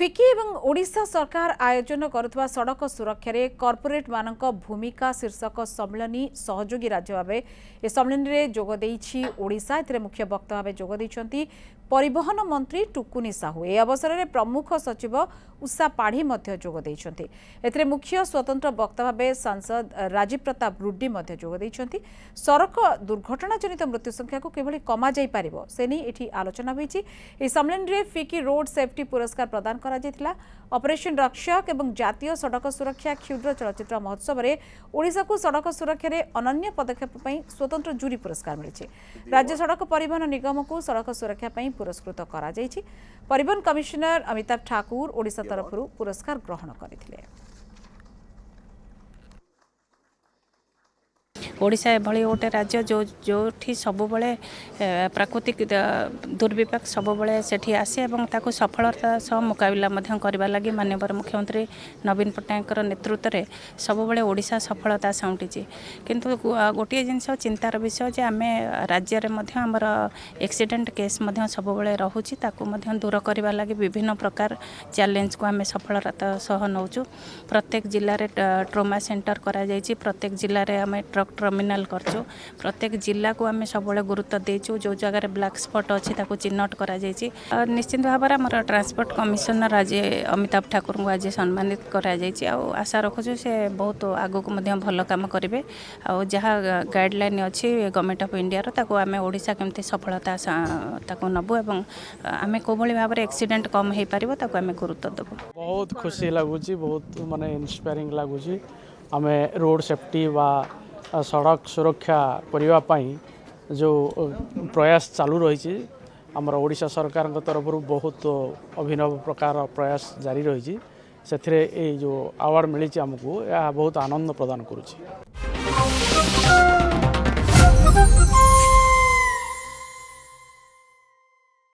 फिकी एवं ओडिशा सरकार आयोजन करुवा सड़क सुरक्षा रे कॉर्पोरेट मानक भूमिका शीर्षक सम्मेलनी सहयोगी राज्य भाव ए सम्मेलन में जोगदेछि ओडिशा। एथिरे मुख्य वक्ता भाव जोगदेइछंती परिवहन मंत्री टुकुनी साहू। ए अवसर में प्रमुख सचिव उषा पाढ़ी जोगदेइछंती। एथिरे मुख्य स्वतंत्र वक्ता भाव सांसद राजीव प्रताप रुड्डी जोगदेइछंती। सड़क दुर्घटना जनित मृत्यु संख्या को किभली कमा जाई पारिबो से नै एठी आलोचना होईछि। ए सम्मेलन में फिकी रोड सेफ्टी पुरस्कार प्रदान करा जायतिला। ऑपरेशन रक्षक एवं जातीय सड़क सुरक्षा क्षुद्र चलचित्र महोत्सव में ओडिशा को सड़क सुरक्षा रे अनन्य पदक्षेप पई स्वतंत्र जूरी पुरस्कार मिलिछि। राज्य सड़क परिवहन निगम को सड़क सुरक्षा पई पुरस्कृत करा जायछि। परिवहन कमिश्नर अमिताभ ठाकुर ओडिशा तरफरु पुरस्कार ग्रहण करथिले। ओडिशा एभली गोटे राज्य जो सब प्राकृतिक दुर्विपाक सब सेठी आसे और ताकू सफलता सह मुकाबला करने लगी माननीय मुख्यमंत्री नवीन पट्टनायक नेतृत्व में सब ओडिशा सफलता साउंटी। किंतु गोटे जिनस चिंतार विषय जे आम राज्य आमर एक्सीडेंट केस सब रोचे दूर करने लगी विभिन्न प्रकार चैलेंज को आम सफलता सह नौचु। प्रत्येक जिले में ट्रोमा सेंटर करा जायछि। प्रत्येक जिले में आम ट्रक टर्मिनाल करछु। प्रत्येक जिला को आम सब गुरुत्व देचु। जो जगह ब्लैक स्पॉट अच्छी चिन्हट करा जायछि। निश्चित भाव में आमर ट्रांसपोर्ट कमिशनर आज अमिताभ ठाकुर को आज सम्मानित करा जायछि। आशा रखुछु से बहुत आगु को भल काम करेंगे। जहाँ गाइडलाइन अच्छी गवर्नमेंट ऑफ इंडिया ताको आम ओडिशा केमती सफलता ताको नबु एवं आम कोभली भाव में एक्सीडेंट कम हो पार ताको आम गुरुत्व देबु। बहुत खुशी लगुच, बहुत माने इंस्पायरिंग लगुच। आम रोड सेफ्टी व सड़क सुरक्षा करने जो प्रयास चालू रही आमर ओडिशा सरकार तरफ बहुत अभिनव प्रकार प्रयास जारी रही से जो अवार्ड मिली आमको यह बहुत आनंद प्रदान करुच्ची।